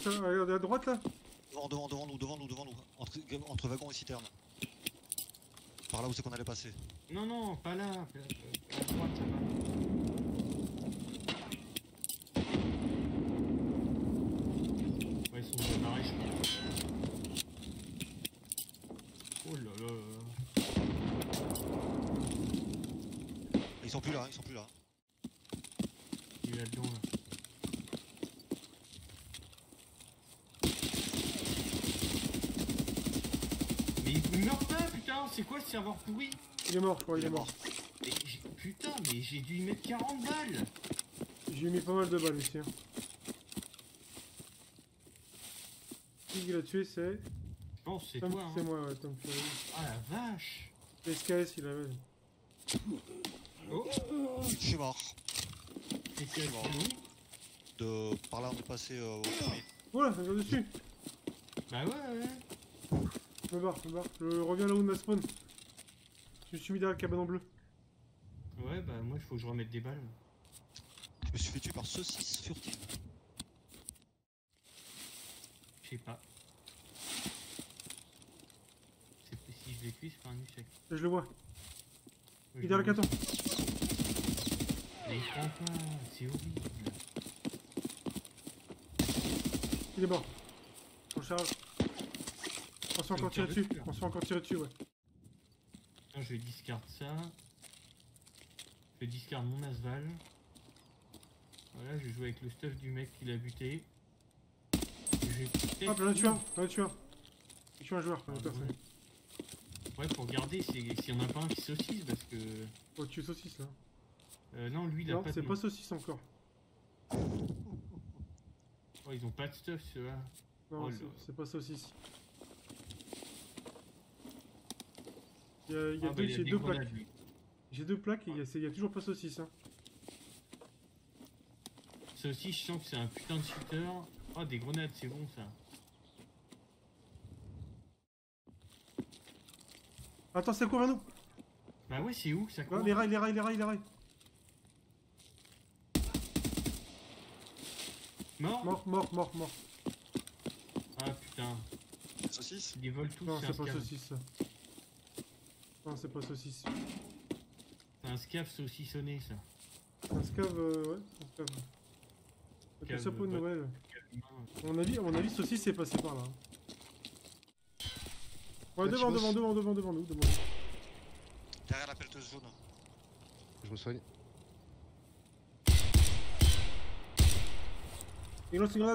regarde à droite là. Devant nous. Entre wagon et citerne. Par là où c'est qu'on allait passer. Non, pas là. À droite, là-bas. Ouais, ils sont démarrés, je crois. Oh là là. Ils sont plus là. Il est là-dedans, là. Mais il meurt pas, putain. C'est quoi ce serveur pourri? Il est mort, je crois, il est mort. Mais putain, mais j'ai dû y mettre 40 balles. J'ai mis pas mal de balles ici. Hein. Qui l'a tué, c'est. Je pense que c'est Tom, toi, hein. c'est moi, ouais, Tom Fury. Ah la vache. SKS, il avait. Oh. Je suis mort. Et que Par là on est passé au premier. Voilà, regarde dessus. Bah ouais. Je me barre. Je reviens là où on a spawn. Je me suis mis derrière le cabanon bleu. Ouais, bah moi il faut que je remette des balles. Je me suis fait tuer par saucisse furtive. Je sais pas. Si je l'ai cuit, c'est pas un échec. Je le vois. Il est Je derrière le le caton. Mais il prend pas, c'est horrible. Il est mort. On charge. On se fait encore tirer dessus. Ouais. Attends, je discard ça. Je discard mon asval. Voilà, je joue avec le stuff du mec qui l'a buté. Hop, j'en ai tué un. J'ai tué un joueur, Ah, personne. Ouais, faut regarder s'il y en a pas un qui saucisse parce que. Oh, tu es saucisse là. Non, lui il a Non, pas de. c'est pas saucisse encore. Oh, ils ont pas de stuff ceux-là. Non, Oh c'est pas saucisse. J'ai deux plaques. J'ai deux plaques et il y a toujours pas saucisse. Hein. Saucisse, je sens que c'est un putain de shooter. Oh, des grenades, c'est bon ça. Attends, c'est quoi vers nous? Bah ouais, c'est où que ça court? Les rails. Mort. Ah putain. Saucisse? Ils volent tous. Non, c'est pas scaf. saucisse ça. Non, c'est pas saucisse. C'est un scaf saucissonné ça. Un scave, ouais, un scave. Ok, ça pour une nouvelle. À mon avis, saucisse c'est passé par là. Ouais, devant nous. Derrière la pelleteuse jaune. Je me soigne. Il lance une grenade.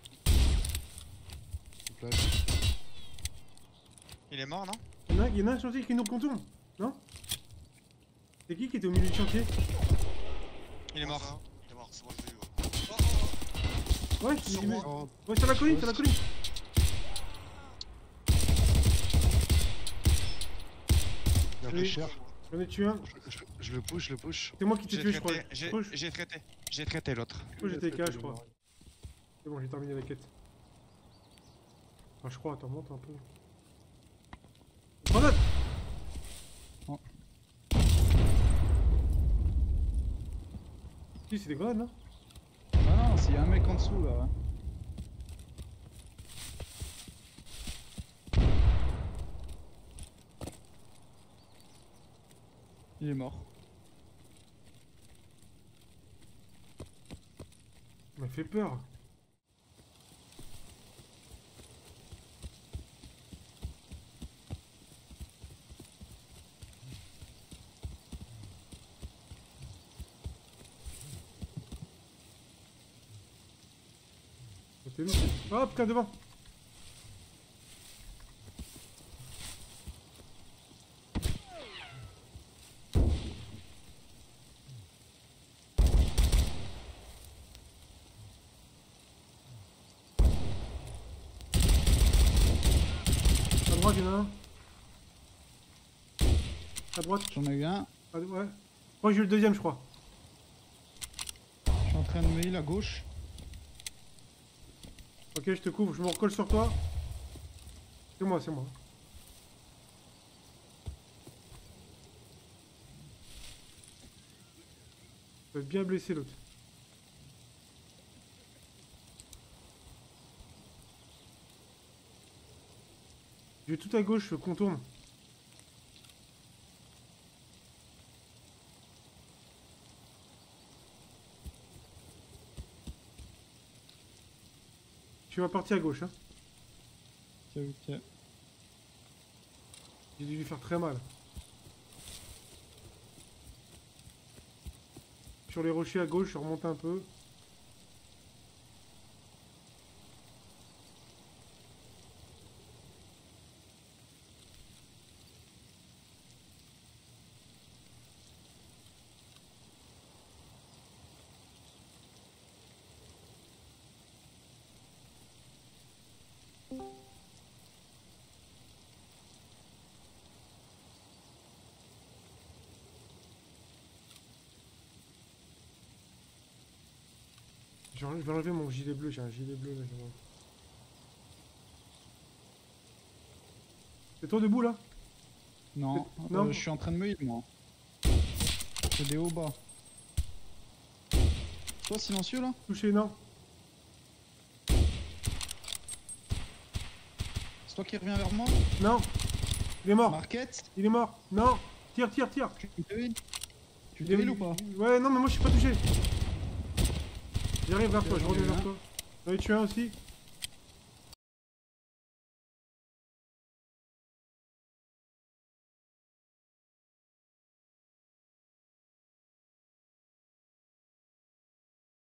Flash. Il est mort, non? Il y en a un chantier qui nous contourne, non? C'est qui était au milieu du chantier? Il est mort, c'est moi je l'ai eu. Ouais, Sur moi. Ouais, sur la colline. Il a fait cher. J'en ai tué un. Je le push. C'est moi qui t'ai tué, je crois. J'ai traité l'autre. J'étais KA, je crois. C'est bon, j'ai terminé la quête. Ah, je crois, attends, monte un peu. Grenade! Oh. Si, c'est des grenades là? Ah non, s'il y a un mec en dessous là. Il est mort. Il m'a fait peur. T'es lourd. Hop, qu'un devant. À droite, il y en a un. À droite. J'en ai eu un. Ouais. Moi, j'ai eu le deuxième, je crois. Je suis en train de me heal à gauche. Ok, je te couvre, je me recolle sur toi. C'est moi. Je vais être bien blessé l'autre. Je vais tout à gauche, je contourne. Tu vas partir à gauche, hein. Ok, ok. J'ai dû lui faire très mal. Sur les rochers à gauche, je remonte un peu. Je vais enlever mon gilet bleu, j'ai un gilet bleu là. C'est toi debout là? Non, Non. je suis en train de me heal moi. C'est des hauts bas. Toi silencieux là? Touché, non? C'est toi qui reviens vers moi? Non! Il est mort! Marquette? Il est mort! Non! Tire, tire, tire! Tu te heal? Tu te Il est- heal ou pas? Ouais, non, mais moi je suis pas touché! J'arrive vers toi, je J'en ai reviens eu vers un. toi. J'en ai tué un aussi.